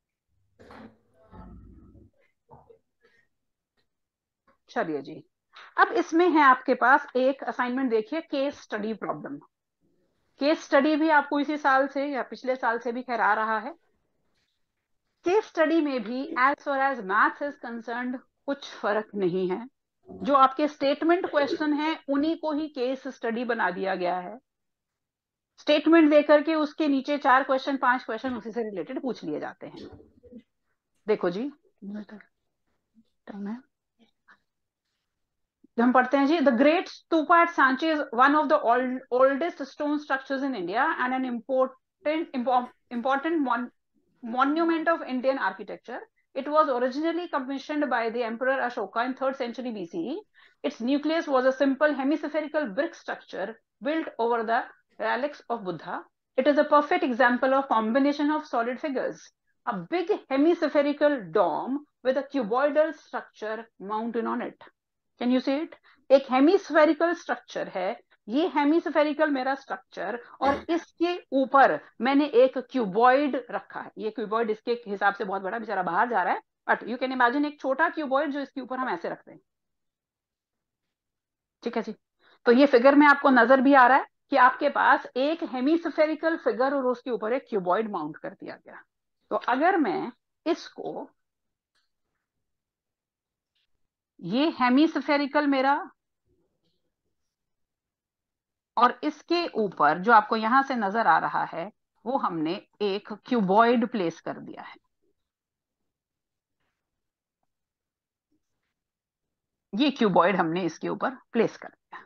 चलिए जी, अब इसमें है आपके पास एक असाइनमेंट, देखिए case study problem. Case study भी आपको इसी साल से या पिछले साल से भी खैर आ रहा है। केस स्टडी में भी as far as maths is concerned कुछ फर्क नहीं है। जो आपके स्टेटमेंट क्वेश्चन है उन्हीं को ही केस स्टडी बना दिया गया है। स्टेटमेंट देकर के उसके नीचे चार क्वेश्चन पांच क्वेश्चन उसी से रिलेटेड पूछ लिए जाते हैं। देखो जी, टाइम है, हम पढ़ते हैं जी। The great stupa at Sanchi is one of the oldest stone structures in India and an important important monument of Indian architecture. It was originally commissioned by the Emperor Ashoka in third century B C E. Its nucleus was a simple hemispherical brick structure built over the relics of Buddha. It is a perfect example of combination of solid figures. A big hemispherical dome with a cuboidal structure mounted on it. Can you see it? एक hemispherical structure है, ये hemispherical मेरा structure, और इसके ऊपर मैंने एक cuboid रखा है। ये क्यूबॉइड इसके हिसाब से बहुत बड़ा बेचारा बाहर जा रहा है, बट यू कैन इमेजिन एक छोटा क्यूबॉइड जो इसके ऊपर हम ऐसे रखते हैं। ठीक है जी, तो ये फिगर में आपको नजर भी आ रहा है कि आपके पास एक हेमिस्फेरिकल फिगर और उसके ऊपर एक क्यूबॉइड माउंट कर दिया गया। तो अगर मैं इसको, ये हेमिस्फेरिकल मेरा, और इसके ऊपर जो आपको यहां से नजर आ रहा है वो हमने एक क्यूबॉइड प्लेस कर दिया है। ये क्यूबॉइड हमने इसके ऊपर प्लेस कर दिया।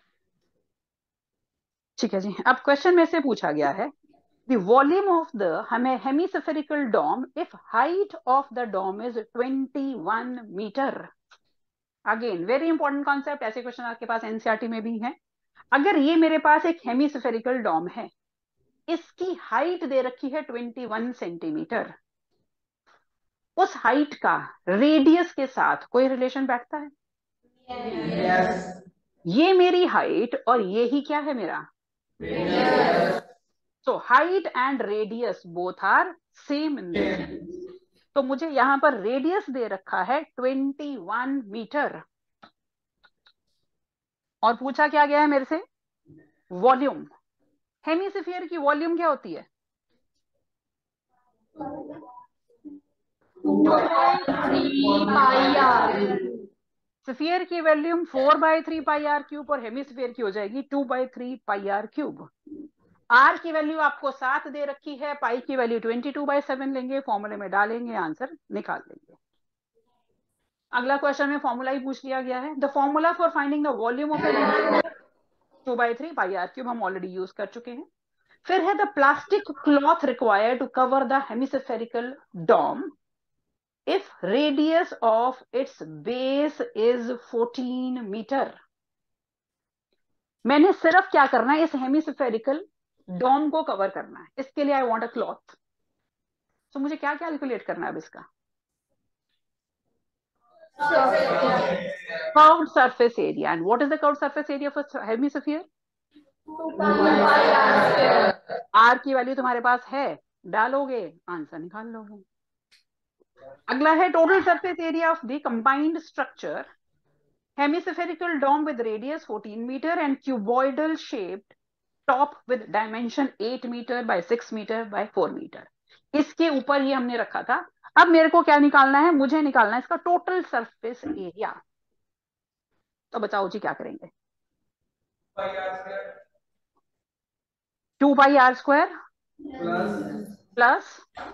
ठीक है जी। अब क्वेश्चन में से पूछा गया है the volume of the hemispherical dome if height of the dome is twenty-one meter। Again very important concept, ऐसे क्वेश्चन आपके पास एनसीईआरटी में भी है। अगर ये मेरे पास एक हेमिस्फेरिकल डॉम है, इसकी हाइट दे रखी है इक्कीस सेंटीमीटर, उस हाइट का रेडियस के साथ कोई रिलेशन बैठता है? Yes. ये मेरी हाइट और ये ही क्या है मेरा? Yes. So height and radius both are same in this case. तो मुझे यहां पर रेडियस दे रखा है इक्कीस मीटर, और पूछा क्या गया है मेरे से? वॉल्यूम। हेमिस्फीयर की वॉल्यूम क्या होती है? स्फीयर की volume four by three pi are cube और हेमिस्फीयर की हो जाएगी two by three pi are cube. R की वैल्यू आपको सात दे रखी है, पाई की value twenty two by seven लेंगे, फॉर्मूले में डालेंगे, आंसर निकाल लेंगे। अगला क्वेश्चन में फॉर्मूला ही पूछ लिया गया है। The formula for finding the volume of a two by three pi are cube हम ऑलरेडी यूज कर चुके हैं। फिर है the plastic cloth required to cover the hemispherical dome if radius of its base is fourteen metre. मैंने सिर्फ क्या करना है, इस हेमिस्फेरिकल डोम को कवर करना है, इसके लिए आई वांट अ क्लॉथ। तो मुझे क्या कैलकुलेट करना है अब इसका? Curved surface area. And what is the curved surface area for hemisphere? R की वैल्यू तुम्हारे पास है, डालोगे आंसर निकाल लोगे। अगला है total surface area of the combined structure hemispherical dome with radius fourteen meter and cuboidal shaped top with dimension eight meter by six meter by four meter। इसके ऊपर ये हमने रखा था। अब मेरे को क्या निकालना है? मुझे निकालना है इसका टोटल सरफेस एरिया। तो बताओ जी क्या करेंगे? Two pi are square plus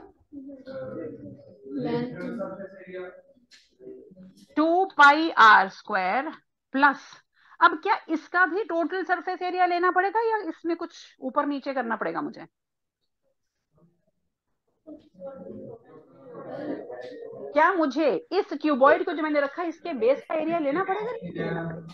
two pi are square plus, अब क्या इसका भी टोटल सरफेस एरिया लेना पड़ेगा या इसमें कुछ ऊपर नीचे करना पड़ेगा मुझे? क्या मुझे इस क्यूबॉइड को जो मैंने रखा है इसके बेस का एरिया लेना पड़ेगा?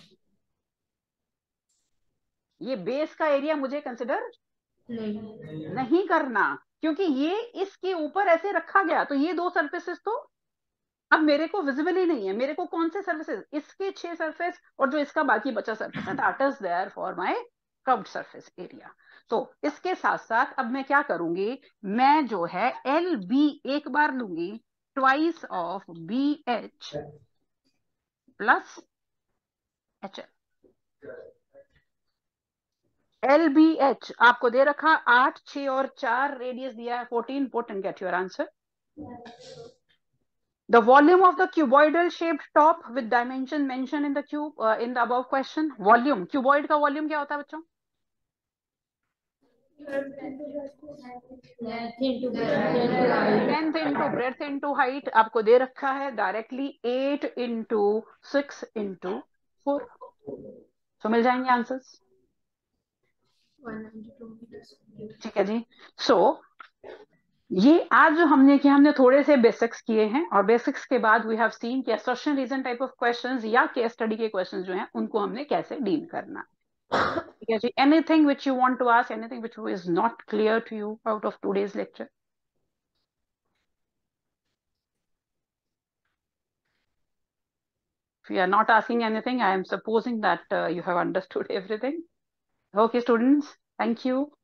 ये बेस का एरिया मुझे कंसिडर नहीं नहीं करना, क्योंकि ये इसके ऊपर ऐसे रखा गया, तो ये दो सरफेसेस तो अब मेरे को विजिबल ही नहीं है। मेरे को कौन से सर्फेसेस? इसके छह सरफेस और जो इसका बाकी बचा सरफेस है, that is there for my curved surface area. तो इसके साथ साथ अब मैं क्या करूंगी, मैं जो है एल बी एक बार लूंगी, twice of b h plus h l. L b h आपको दे रखा आठ, छह और चार, रेडियस दिया है fourteen. Put and get your answer. The volume of the cuboidal shaped top with dimension mentioned in the cube uh, in the above question. Volume, cuboid का volume क्या होता है बच्चों? Length into breadth into height आपको दे रखा है directly eight into six into four. तो मिल जाएंगे आंसर्स। ठीक है जी। सो so, ये आज जो हमने किया, हमने थोड़े से बेसिक्स किए हैं, और बेसिक्स के बाद वी हैव सीन कि assertion reason type of questions या केस स्टडी के क्वेश्चंस जो हैं उनको हमने कैसे डील करना। ठीक है जी। Anything which you want to ask, anything which is not clear to you out of today's lecture? If you are not asking anything, I am supposing that uh, you have understood everything. Okay, students, thank you.